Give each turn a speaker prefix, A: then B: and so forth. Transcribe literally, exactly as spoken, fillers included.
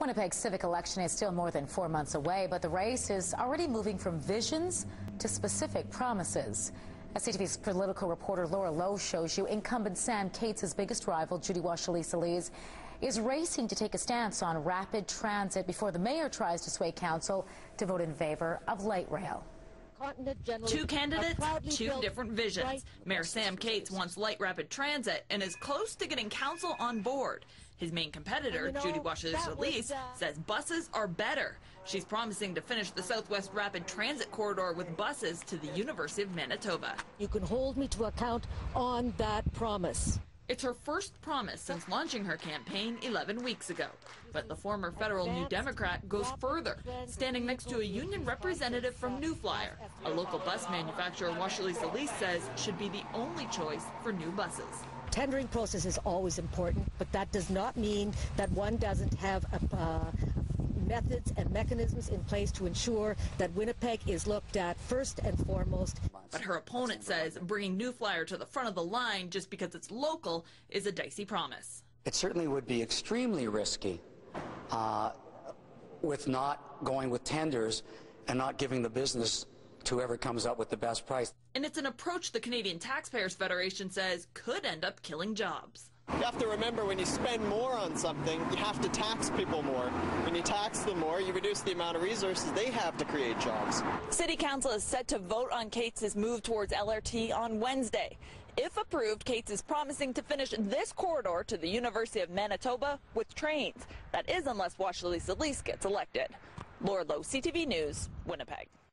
A: Winnipeg's civic election is still more than four months away, but the race is already moving from visions to specific promises. As C T V's political reporter Laura Lowe shows you, incumbent Sam Katz' biggest rival, Judy Wachelee-Saliz, is racing to take a stance on rapid transit before the mayor tries to sway council to vote in favor of light rail.
B: Two candidates, two different visions. Mayor Sam Katz wants light rapid transit and is close to getting council on board. His main competitor, Judy Wachelee-Saliz, says buses are better. She's promising to finish the Southwest Rapid Transit Corridor with buses to the University of Manitoba.
C: You can hold me to account on that promise.
B: It's her first promise since launching her campaign eleven weeks ago. But the former federal New Democrat goes further, standing next to a union representative from New Flyer, a local bus manufacturer Wachelee-Saliz says should be the only choice for new buses.
C: Tendering process is always important, but that does not mean that one doesn't have a, uh, methods and mechanisms in place to ensure that Winnipeg is looked at first and foremost.
B: But her opponent says bringing New Flyer to the front of the line just because it's local is a dicey promise.
D: It certainly would be extremely risky uh, with not going with tenders and not giving the business to whoever comes up with the best price.
B: And it's an approach the Canadian Taxpayers Federation says could end up killing jobs.
E: You have to remember, when you spend more on something, you have to tax people more. When you tax them more, you reduce the amount of resources they have to create jobs.
B: City Council is set to vote on Katz' move towards L R T on Wednesday. If approved, Katz is promising to finish this corridor to the University of Manitoba with trains. That is unless Wachelee-Saliz gets elected. Laura Lowe, C T V News, Winnipeg.